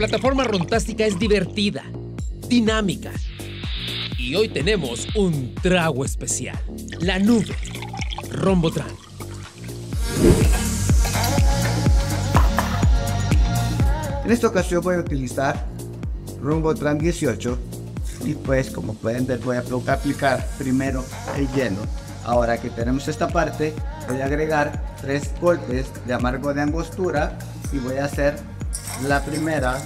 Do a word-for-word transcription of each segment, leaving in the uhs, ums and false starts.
plataforma Rontastica es divertida, dinámica. Y hoy tenemos un trago especial. La nube Rombotran. En esta ocasión voy a utilizar Rombotran dieciocho y pues como pueden ver voy a aplicar primero el hielo. Ahora que tenemos esta parte voy a agregar tres golpes de amargo de angostura y voy a hacer la primera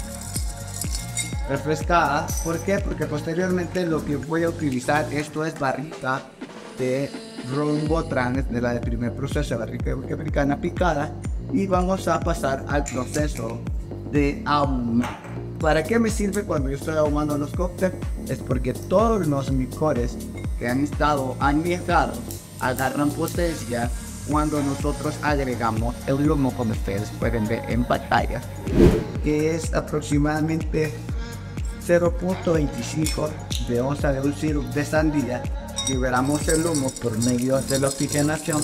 refrescada. ¿Por qué? Porque posteriormente lo que voy a utilizar, esto es barrica de Rombotran, de la de primer proceso, barrica americana picada, y vamos a pasar al proceso de ahumar. ¿Para qué me sirve cuando yo estoy ahumando los cócteles? Es porque todos los licores que han estado añejados agarran potencia cuando nosotros agregamos el humo, como ustedes pueden ver en pantalla, que es aproximadamente cero punto veinticinco de onza de un sirope de sandía. Liberamos el humo por medio de la oxigenación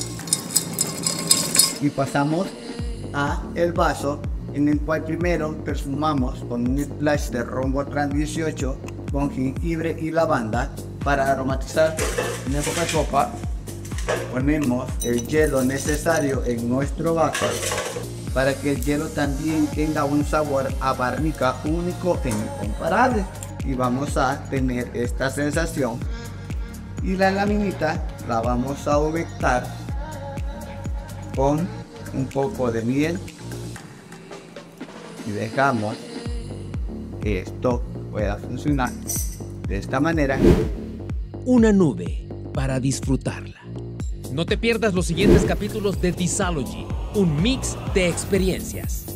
y pasamos a el vaso, en el cual primero perfumamos con un splash de Rombotran dieciocho con jengibre y lavanda para aromatizar. En esta copa ponemos el hielo necesario en nuestro vaso para que el hielo también tenga un sabor a barrica único e incomparable, y vamos a tener esta sensación. Y la laminita la vamos a humectar con un poco de miel y dejamos que esto pueda funcionar de esta manera. Una nube para disfrutarla. No te pierdas los siguientes capítulos de Disalogy, un mix de experiencias.